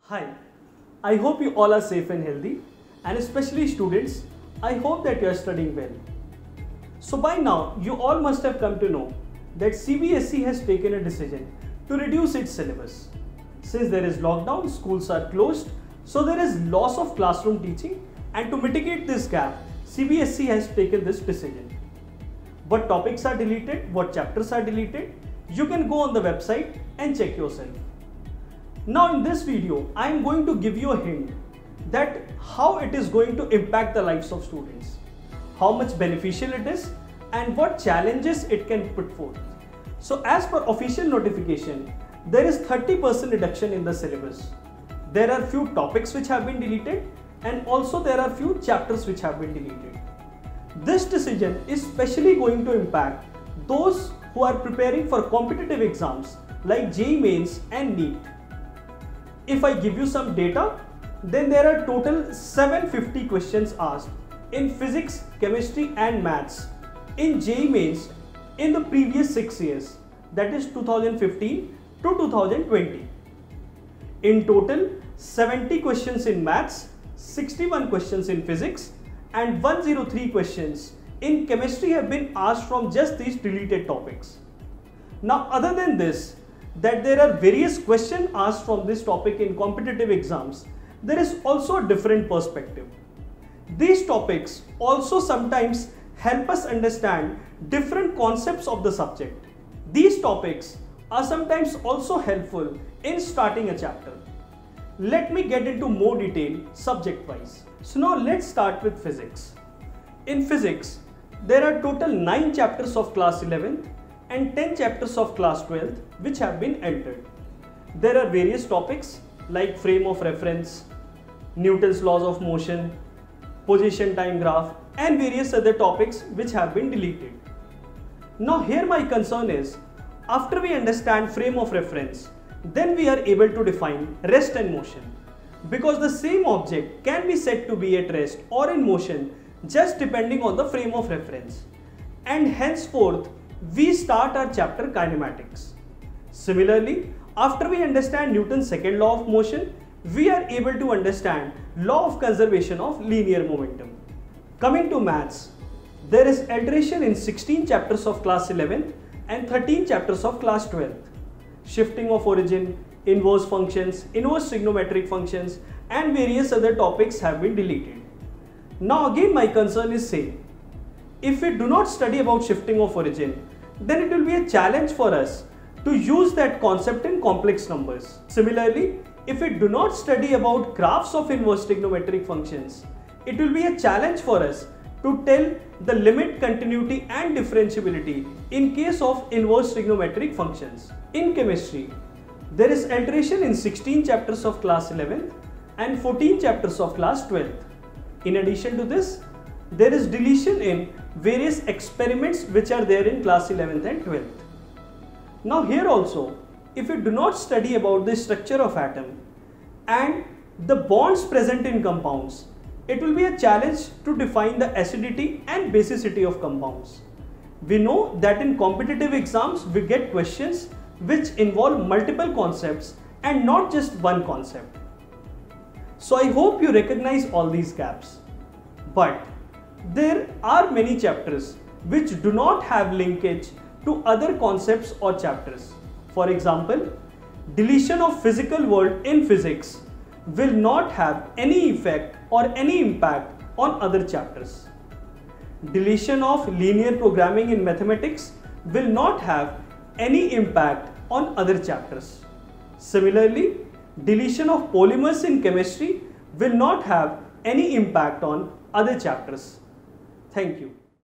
Hi, I hope you all are safe and healthy, and especially students, I hope that you are studying well. So by now, you all must have come to know that CBSE has taken a decision to reduce its syllabus. Since there is lockdown, schools are closed, so there is loss of classroom teaching, and to mitigate this gap, CBSE has taken this decision. What topics are deleted, what chapters are deleted, you can go on the website and check yourself. Now in this video, I am going to give you a hint that how it is going to impact the lives of students, how much beneficial it is, and what challenges it can put forth. So as per official notification, there is 30% reduction in the syllabus. There are few topics which have been deleted, and also there are few chapters which have been deleted. This decision is specially going to impact those who are preparing for competitive exams like JEE Mains and NEET. If I give you some data, then there are total 750 questions asked in physics, chemistry and maths in JEE Mains in the previous 6 years, that is 2015 to 2020. In total, 70 questions in maths, 61 questions in physics and 103 questions in chemistry have been asked from just these deleted topics. Now other than this, that there are various questions asked from this topic in competitive exams, there is also a different perspective. These topics also sometimes help us understand different concepts of the subject. These topics are sometimes also helpful in starting a chapter. Let me get into more detail subject-wise. So now let's start with physics. In physics, there are total 9 chapters of class 11th and 10 chapters of class 12th which have been entered. There are various topics like frame of reference, Newton's laws of motion, position time graph and various other topics which have been deleted. Now here my concern is, after we understand frame of reference, then we are able to define rest and motion, because the same object can be said to be at rest or in motion just depending on the frame of reference. And henceforth, we start our chapter kinematics. Similarly, after we understand Newton's second law of motion, we are able to understand law of conservation of linear momentum. Coming to maths, there is alteration in 16 chapters of class 11th and 13 chapters of class 12th. Shifting of origin, inverse functions, inverse trigonometric functions and various other topics have been deleted. Now again my concern is same. If we do not study about shifting of origin, then it will be a challenge for us to use that concept in complex numbers. Similarly, if we do not study about graphs of inverse trigonometric functions, it will be a challenge for us to tell the limit, continuity and differentiability in case of inverse trigonometric functions. In chemistry, there is alteration in 16 chapters of class 11th and 14 chapters of class 12th. In addition to this, there is deletion in various experiments which are there in class 11th and 12th. Now here also, if you do not study about the structure of atom and the bonds present in compounds, it will be a challenge to define the acidity and basicity of compounds. We know that in competitive exams we get questions which involve multiple concepts and not just one concept. So I hope you recognize all these gaps. But there are many chapters which do not have linkage to other concepts or chapters. For example, deletion of physical world in physics will not have any effect or any impact on other chapters. Deletion of linear programming in mathematics will not have any impact on other chapters. Similarly, deletion of polymers in chemistry will not have any impact on other chapters. Thank you.